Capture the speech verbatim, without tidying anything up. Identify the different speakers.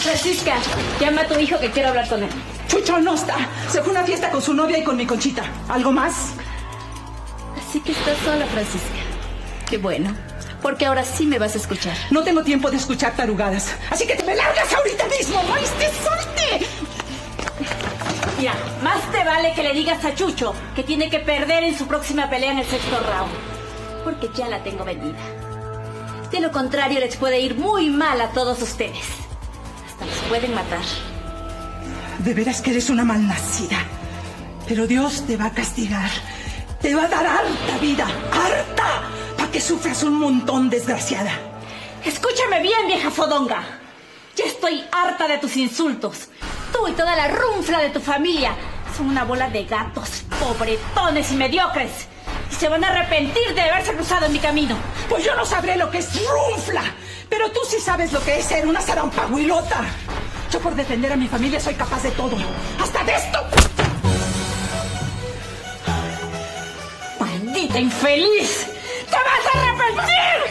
Speaker 1: Francisca, llama a tu hijo que quiero hablar con él.
Speaker 2: Chucho no está. Se fue a una fiesta con su novia y con mi Conchita. ¿Algo más?
Speaker 1: Así que estás sola, Francisca. Qué bueno, porque ahora sí me vas a escuchar.
Speaker 2: No tengo tiempo de escuchar tarugadas. Así que te me largas ahorita mismo. ¡No estés suerte!
Speaker 1: Mira, más te vale que le digas a Chucho que tiene que perder en su próxima pelea en el sexto round. Porque ya la tengo vendida. De lo contrario, les puede ir muy mal a todos ustedes. Hasta los pueden matar.
Speaker 2: De veras que eres una malnacida. Pero Dios te va a castigar. Te va a dar harta vida. ¡Harta! Para que sufras un montón, desgraciada.
Speaker 1: Escúchame bien, vieja fodonga. Ya estoy harta de tus insultos. Tú y toda la runfla de tu familia son una bola de gatos, pobretones y mediocres. Y se van a arrepentir de haberse cruzado en mi camino.
Speaker 2: Pues yo no sabré lo que es runfla. Pero tú sí sabes lo que es ser una zarampahuilota. Yo por defender a mi familia soy capaz de todo. ¡Hasta de esto!
Speaker 1: ¡Maldita infeliz! ¡Te vas a arrepentir!